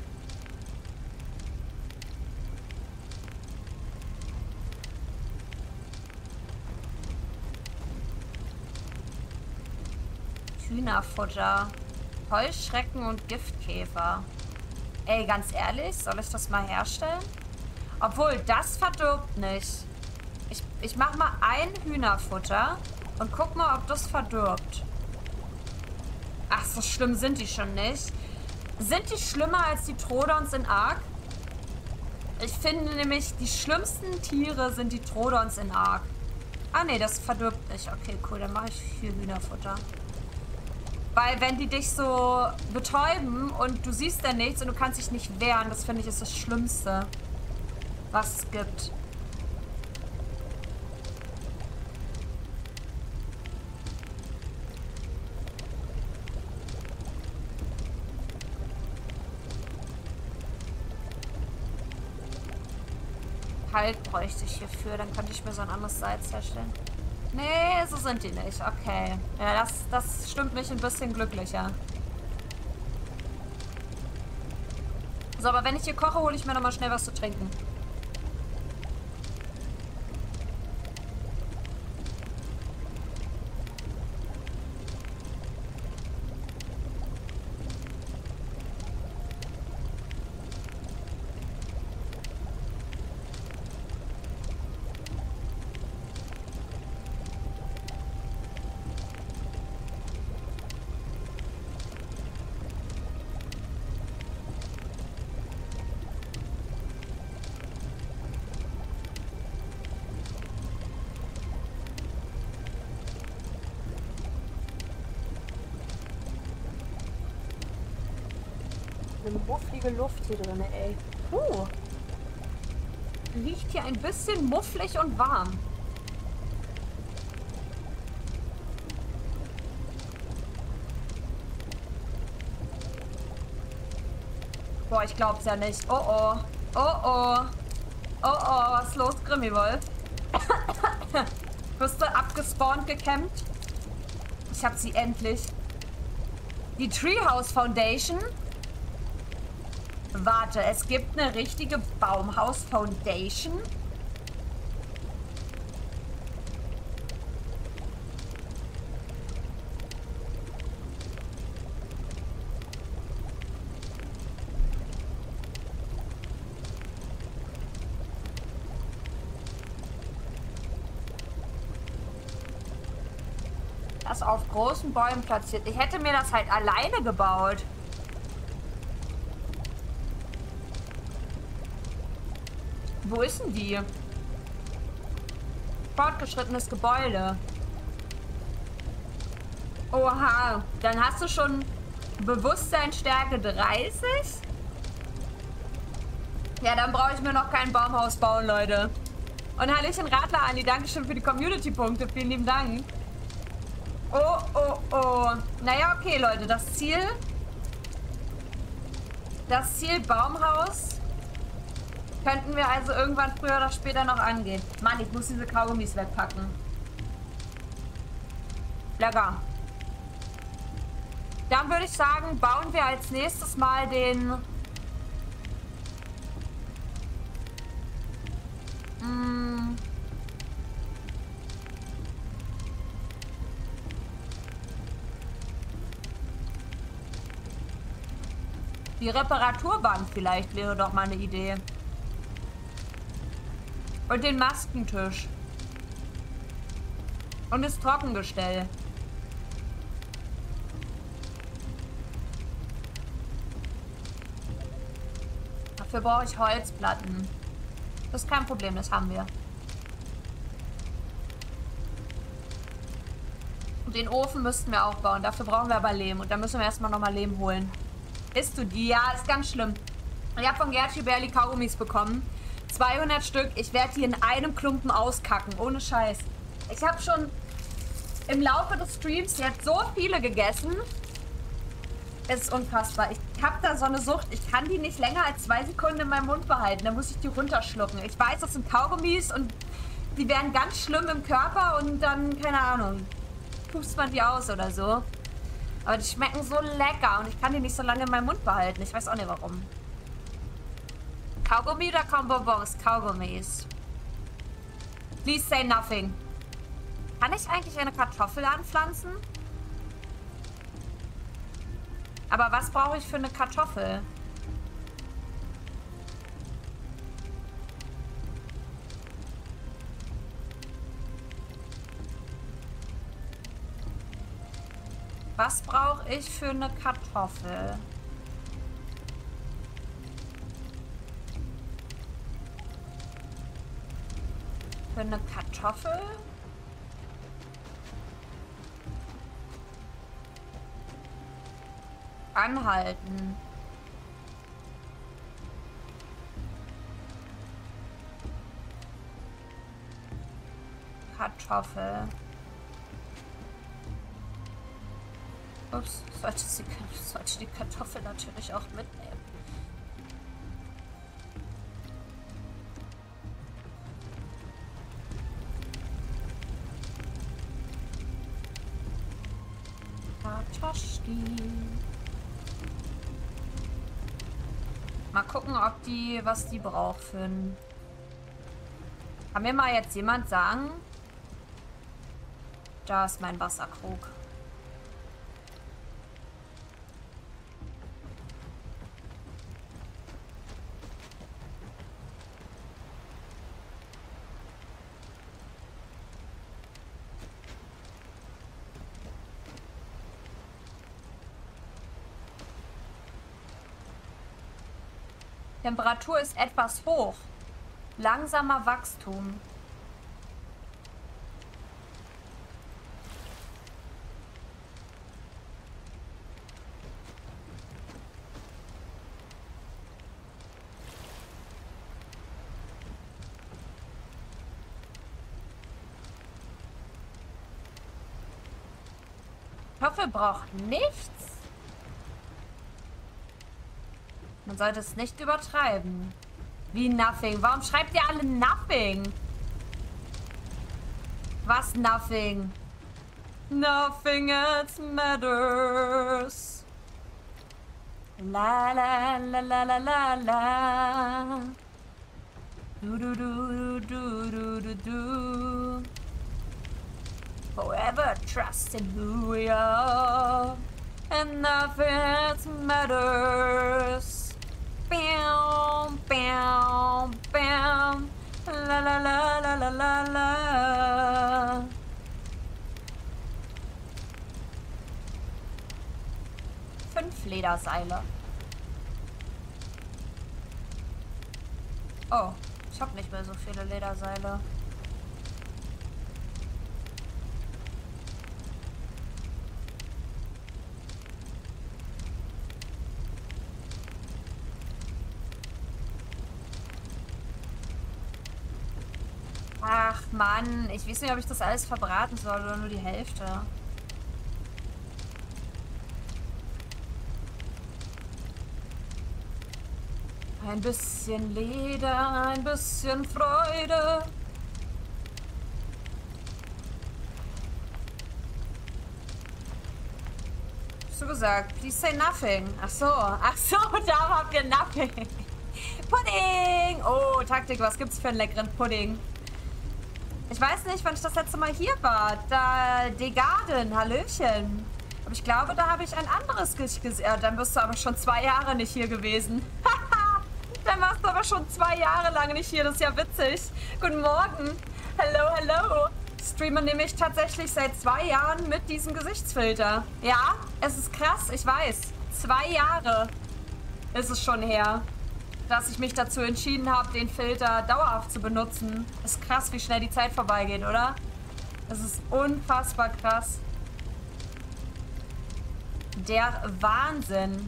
Hühnerfutter. Heuschrecken und Giftkäfer. Ey, ganz ehrlich, soll ich das mal herstellen? Obwohl, das verdirbt nicht. Ich, ich mach mal ein Hühnerfutter und guck mal, ob das verdirbt. Ach, so schlimm sind die schon nicht. Sind die schlimmer als die Troodons in Ark? Ich finde nämlich, die schlimmsten Tiere sind die Troodons in Ark. Ah, nee, das verdirbt nicht. Okay, cool, dann mache ich viel Hühnerfutter. Weil wenn die dich so betäuben und du siehst dann nichts und du kannst dich nicht wehren, das finde ich ist das Schlimmste, was es gibt. Halt bräuchte ich hierfür, dann könnte ich mir so ein anderes Salz herstellen. Nee, so sind die nicht. Okay. Ja, das, das stimmt mich ein bisschen glücklicher. So, aber wenn ich hier koche, hole ich mir nochmal schnell was zu trinken. Eine mufflige Luft hier drin, ey. Puh. Riecht hier ein bisschen mufflig und warm. Boah, ich glaub's ja nicht. Oh oh. Oh oh. Oh oh, was ist los, Grimmywolf? Bist du abgespawnt gecampt? Ich hab sie endlich. Die Treehouse Foundation? Warte, es gibt eine richtige Baumhaus Foundation? Das auf großen Bäumen platziert. Ich hätte mir das halt alleine gebaut. Wo ist denn die? Fortgeschrittenes Gebäude. Oha, dann hast du schon Bewusstseinsstärke dreißig? Ja, dann brauche ich mir noch kein Baumhaus bauen, Leute. Und Hallöchen Radler Andi, Dankeschön für die Community-Punkte. Vielen lieben Dank. Oh, oh, oh. Naja, okay, Leute, das Ziel... Das Ziel Baumhaus... könnten wir also irgendwann früher oder später noch angehen. Mann, ich muss diese Kaugummis wegpacken. Lecker. Dann würde ich sagen, bauen wir als nächstes mal den... Mh, die Reparaturbahn vielleicht wäre doch mal eine Idee. Und den Maskentisch. Und das Trockengestell. Dafür brauche ich Holzplatten. Das ist kein Problem, das haben wir. Und den Ofen müssten wir auch bauen. Dafür brauchen wir aber Lehm. Und da müssen wir erstmal nochmal Lehm holen. Isst du die? Ja, ist ganz schlimm. Ich habe von Gertrude Berli Kaugummis bekommen. zweihundert Stück. Ich werde die in einem Klumpen auskacken. Ohne Scheiß. Ich habe schon im Laufe des Streams jetzt so viele gegessen. Es ist unfassbar. Ich habe da so eine Sucht. Ich kann die nicht länger als zwei Sekunden in meinem Mund behalten. Dann muss ich die runterschlucken. Ich weiß, das sind Kaugummis und die werden ganz schlimm im Körper und dann, keine Ahnung, pupst man die aus oder so. Aber die schmecken so lecker und ich kann die nicht so lange in meinem Mund behalten. Ich weiß auch nicht warum. Kaugummi oder Bonbons? Kaugummis. Please say nothing. Kann ich eigentlich eine Kartoffel anpflanzen? Aber was brauche ich für eine Kartoffel? Was brauche ich für eine Kartoffel? Für eine Kartoffel? Anhalten. Kartoffel. Ups, sollte, sie, sollte die Kartoffel natürlich auch mitnehmen. Kartoschki. Mal gucken, ob die, was die braucht für ein... Kann mir mal jetzt jemand sagen? Da ist mein Wasserkrug. Temperatur ist etwas hoch. Langsamer Wachstum. Kartoffel braucht nichts. Man sollte es nicht übertreiben. Wie nothing? Warum schreibt ihr alle nothing? Was nothing? Nothing else matters. La la la la la la la. Du du du du du du du. Forever trust in who we are. And nothing else matters. Bam, bam, bam. La la la la la la la. Fünf Lederseile. Oh, ich habe nicht mehr so viele Lederseile. Ach Mann, ich weiß nicht, ob ich das alles verbraten soll oder nur die Hälfte. Ein bisschen Leder, ein bisschen Freude. Hast du gesagt? Please say nothing. Ach so, ach so, da habt ihr nothing. Pudding! Oh, Taktik, was gibt's für einen leckeren Pudding? Ich weiß nicht, wann ich das letzte Mal hier war. Da, die Garden, Hallöchen. Aber ich glaube, da habe ich ein anderes Gesicht gesehen. Ja, dann bist du aber schon zwei Jahre nicht hier gewesen. Haha, dann warst du aber schon zwei Jahre lang nicht hier. Das ist ja witzig. Guten Morgen. Hallo, hallo. Ich streame nämlich tatsächlich seit zwei Jahren mit diesem Gesichtsfilter. Ja, es ist krass, ich weiß. Zwei Jahre ist es schon her, dass ich mich dazu entschieden habe, den Filter dauerhaft zu benutzen. Ist krass, wie schnell die Zeit vorbeigeht, oder? Es ist unfassbar krass. Der Wahnsinn.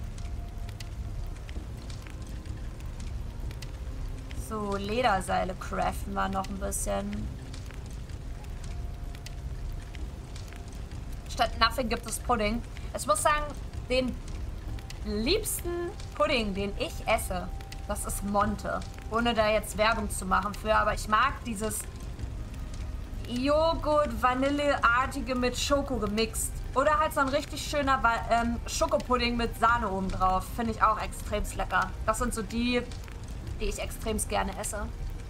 So, Lederseile craften wir noch ein bisschen. Statt Nothing gibt es Pudding. Ich muss sagen, den liebsten Pudding, den ich esse, das ist Monte. Ohne da jetzt Werbung zu machen für, aber ich mag dieses Joghurt-Vanille-artige mit Schoko gemixt. Oder halt so ein richtig schöner ähm, Schokopudding mit Sahne oben drauf. Finde ich auch extrem lecker. Das sind so die, die ich extrem gerne esse.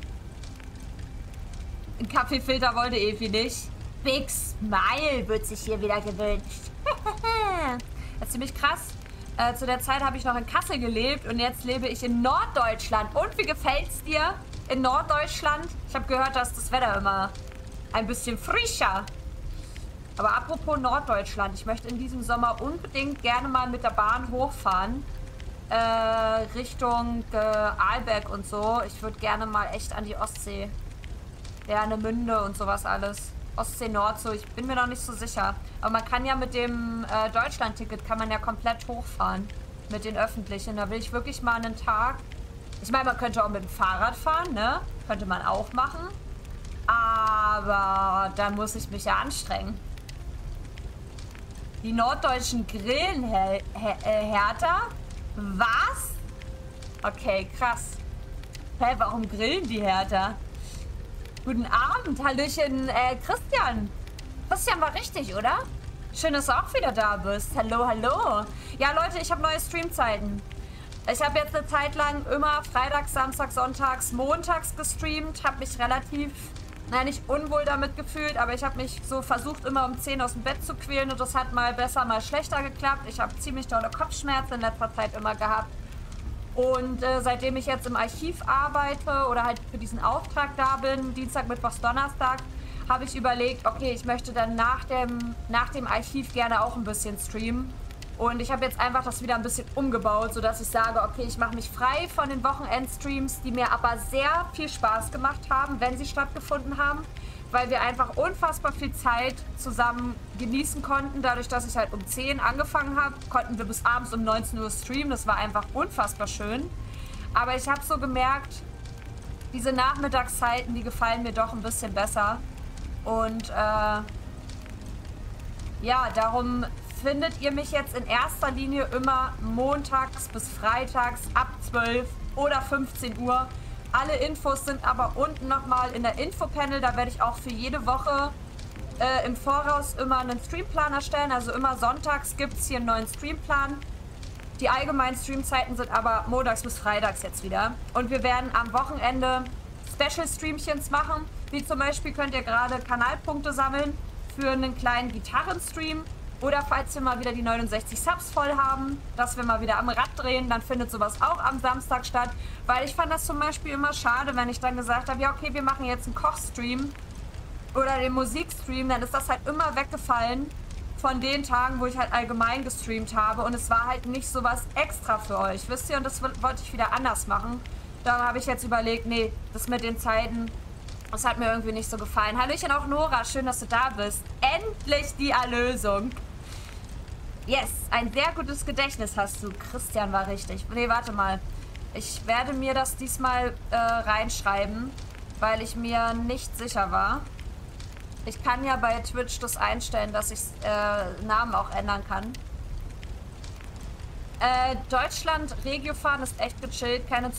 Ein Kaffeefilter wollte Evi nicht. Big Smile wird sich hier wieder gewünscht. Das ist ziemlich krass. Äh, zu der Zeit habe ich noch in Kassel gelebt und jetzt lebe ich in Norddeutschland. Und wie gefällt's dir in Norddeutschland? Ich habe gehört, dass das Wetter immer ein bisschen frischer. Aber apropos Norddeutschland, ich möchte in diesem Sommer unbedingt gerne mal mit der Bahn hochfahren. Äh, Richtung äh, Arlberg und so. Ich würde gerne mal echt an die Ostsee. Wernemünde und sowas alles. Ostsee, Nord, so. Ich bin mir noch nicht so sicher. Aber man kann ja mit dem äh, Deutschland-Ticket kann man ja komplett hochfahren. Mit den Öffentlichen. Da will ich wirklich mal einen Tag. Ich meine, man könnte auch mit dem Fahrrad fahren, ne? Könnte man auch machen. Aber da muss ich mich ja anstrengen. Die norddeutschen grillen her her härter? Was? Okay, krass. Hä, warum grillen die härter? Guten Abend, Hallöchen, äh, Christian. Christian war richtig, oder? Schön, dass du auch wieder da bist. Hallo, hallo. Ja, Leute, ich habe neue Streamzeiten. Ich habe jetzt eine Zeit lang immer freitags, samstags, sonntags, montags gestreamt. Habe mich relativ, naja, nicht unwohl damit gefühlt, aber ich habe mich so versucht, immer um zehn aus dem Bett zu quälen. Und das hat mal besser, mal schlechter geklappt. Ich habe ziemlich dolle Kopfschmerzen in letzter Zeit immer gehabt. Und äh, seitdem ich jetzt im Archiv arbeite oder halt für diesen Auftrag da bin, Dienstag, Mittwochs, Donnerstag, habe ich überlegt, okay, ich möchte dann nach dem, nach dem Archiv gerne auch ein bisschen streamen. Und ich habe jetzt einfach das wieder ein bisschen umgebaut, sodass ich sage, okay, ich mache mich frei von den Wochenendstreams, die mir aber sehr viel Spaß gemacht haben, wenn sie stattgefunden haben, weil wir einfach unfassbar viel Zeit zusammen genießen konnten. Dadurch, dass ich halt um zehn angefangen habe, konnten wir bis abends um neunzehn Uhr streamen. Das war einfach unfassbar schön. Aber ich habe so gemerkt, diese Nachmittagszeiten, die gefallen mir doch ein bisschen besser. Und äh, ja, darum findet ihr mich jetzt in erster Linie immer montags bis freitags ab zwölf oder fünfzehn Uhr. Alle Infos sind aber unten nochmal in der Infopanel. Da werde ich auch für jede Woche äh, im Voraus immer einen Streamplan erstellen. Also immer sonntags gibt es hier einen neuen Streamplan. Die allgemeinen Streamzeiten sind aber montags bis freitags jetzt wieder. Und wir werden am Wochenende Special-Streamchens machen. Wie zum Beispiel könnt ihr gerade Kanalpunkte sammeln für einen kleinen Gitarrenstream. Oder falls wir mal wieder die neunundsechzig Subs voll haben, dass wir mal wieder am Rad drehen, dann findet sowas auch am Samstag statt. Weil ich fand das zum Beispiel immer schade, wenn ich dann gesagt habe, ja okay, wir machen jetzt einen Kochstream oder den Musikstream, dann ist das halt immer weggefallen von den Tagen, wo ich halt allgemein gestreamt habe. Und es war halt nicht sowas extra für euch, wisst ihr? Und das wollte ich wieder anders machen. Darum habe ich jetzt überlegt, nee, das mit den Zeiten, das hat mir irgendwie nicht so gefallen. Hallöchen auch Nora, schön, dass du da bist. Endlich die Erlösung. Yes, ein sehr gutes Gedächtnis hast du. Christian war richtig. Nee, warte mal. Ich werde mir das diesmal äh, reinschreiben, weil ich mir nicht sicher war. Ich kann ja bei Twitch das einstellen, dass ich äh, Namen auch ändern kann. Äh, Deutschland, Regio fahren ist echt gechillt. Keine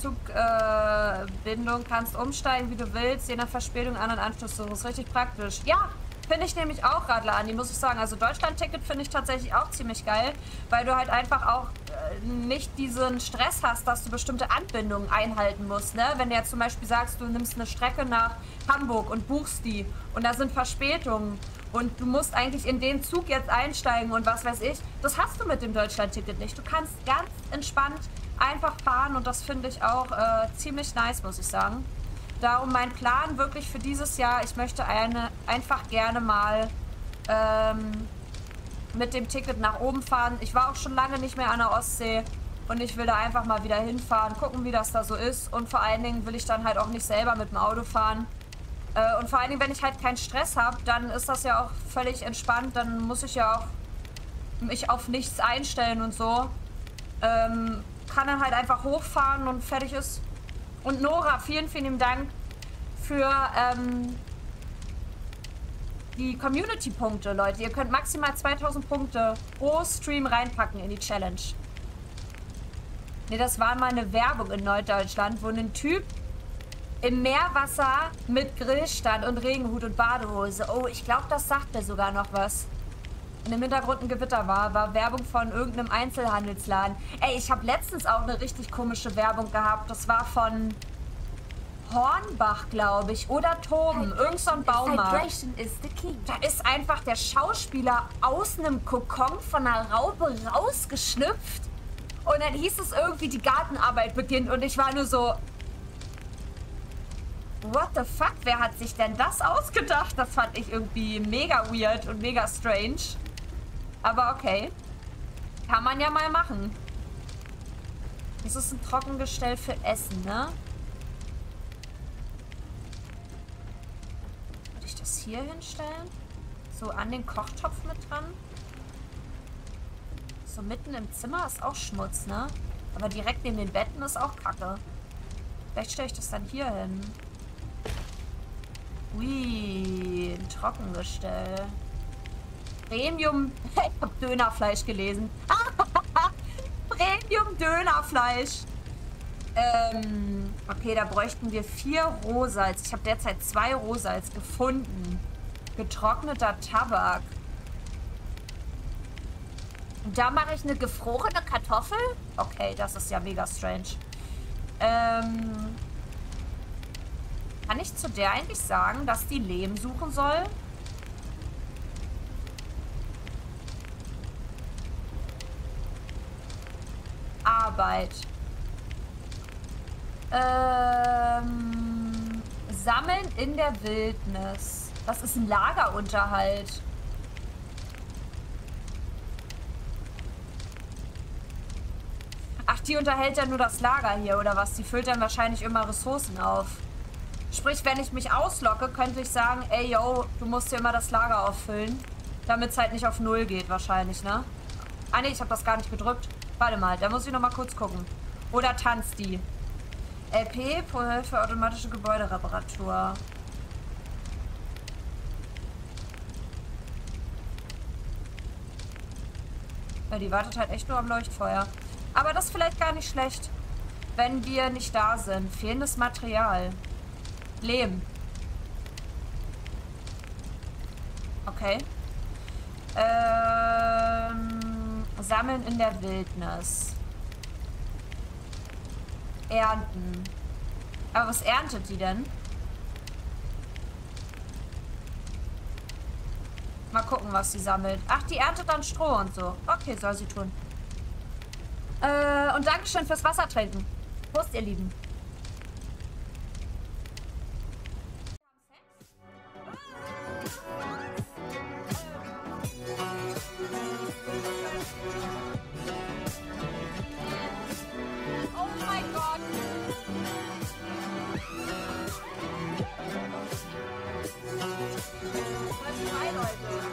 Zugbindung. Äh, kannst umsteigen, wie du willst. Je nach Verspätung an- und Anschluss suchen. Ist richtig praktisch. Ja, Finde ich nämlich auch, Radler Andi, muss ich sagen. Also Deutschland-Ticket finde ich tatsächlich auch ziemlich geil, weil du halt einfach auch äh, nicht diesen Stress hast, dass du bestimmte Anbindungen einhalten musst. Ne? Wenn du jetzt zum Beispiel sagst, du nimmst eine Strecke nach Hamburg und buchst die und da sind Verspätungen und du musst eigentlich in den Zug jetzt einsteigen und was weiß ich, das hast du mit dem Deutschland-Ticket nicht. Du kannst ganz entspannt einfach fahren und das finde ich auch äh, ziemlich nice, muss ich sagen. Darum mein Plan wirklich für dieses Jahr, ich möchte eine, einfach gerne mal ähm, mit dem Ticket nach oben fahren. Ich war auch schon lange nicht mehr an der Ostsee und ich will da einfach mal wieder hinfahren, gucken, wie das da so ist. Und vor allen Dingen will ich dann halt auch nicht selber mit dem Auto fahren. Äh, und vor allen Dingen, wenn ich halt keinen Stress habe, dann ist das ja auch völlig entspannt. Dann muss ich ja auch mich auf nichts einstellen und so. Ähm, kann dann halt einfach hochfahren und fertig ist. Und Nora, vielen, vielen Dank für ähm, die Community-Punkte, Leute. Ihr könnt maximal zweitausend Punkte pro Stream reinpacken in die Challenge. Ne, das war mal eine Werbung in Norddeutschland, wo ein Typ im Meerwasser mit Grill stand und Regenhut und Badehose. Oh, ich glaube, das sagt mir sogar noch was. Und im Hintergrund ein Gewitter war, war Werbung von irgendeinem Einzelhandelsladen. Ey, ich habe letztens auch eine richtig komische Werbung gehabt. Das war von Hornbach, glaube ich, oder Toben, irgend so ein Baumarkt. Da ist einfach der Schauspieler aus einem Kokon von einer Raupe rausgeschlüpft und dann hieß es irgendwie, die Gartenarbeit beginnt und ich war nur so, what the fuck, wer hat sich denn das ausgedacht? Das fand ich irgendwie mega weird und mega strange. Aber okay. Kann man ja mal machen. Das ist ein Trockengestell für Essen, ne? Würde ich das hier hinstellen? So an den Kochtopf mit dran? So mitten im Zimmer ist auch Schmutz, ne? Aber direkt neben den Betten ist auch Kacke. Vielleicht stelle ich das dann hier hin. Ui, ein Trockengestell. Premium. Ich hab Dönerfleisch gelesen. Premium Dönerfleisch. Ähm, okay, da bräuchten wir vier Rohsalz. Ich habe derzeit zwei Rohsalz gefunden. Getrockneter Tabak. Und da mache ich eine gefrorene Kartoffel? Okay, das ist ja mega strange. Ähm, kann ich zu der eigentlich sagen, dass die Lehm suchen soll? Arbeit. Ähm, sammeln in der Wildnis. Das ist ein Lagerunterhalt. Ach, die unterhält ja nur das Lager hier, oder was? Die füllt dann wahrscheinlich immer Ressourcen auf. Sprich, wenn ich mich auslocke, könnte ich sagen, ey, yo, du musst hier immer das Lager auffüllen. Damit es halt nicht auf Null geht, wahrscheinlich, ne? Ah, ne, ich habe das gar nicht gedrückt. Warte mal, da muss ich noch mal kurz gucken. Oder tanzt die? L P pro Hilfe automatische Gebäudereparatur. Ja, die wartet halt echt nur am Leuchtfeuer. Aber das ist vielleicht gar nicht schlecht, wenn wir nicht da sind. Fehlendes Material. Lehm. Okay. Ähm, sammeln in der Wildnis. Ernten. Aber was erntet die denn? Mal gucken, was sie sammelt. Ach, die erntet dann Stroh und so. Okay, soll sie tun. Äh, und Dankeschön fürs Wasser trinken. Prost, ihr Lieben. Oh mein Gott. Das sind zwei Leute.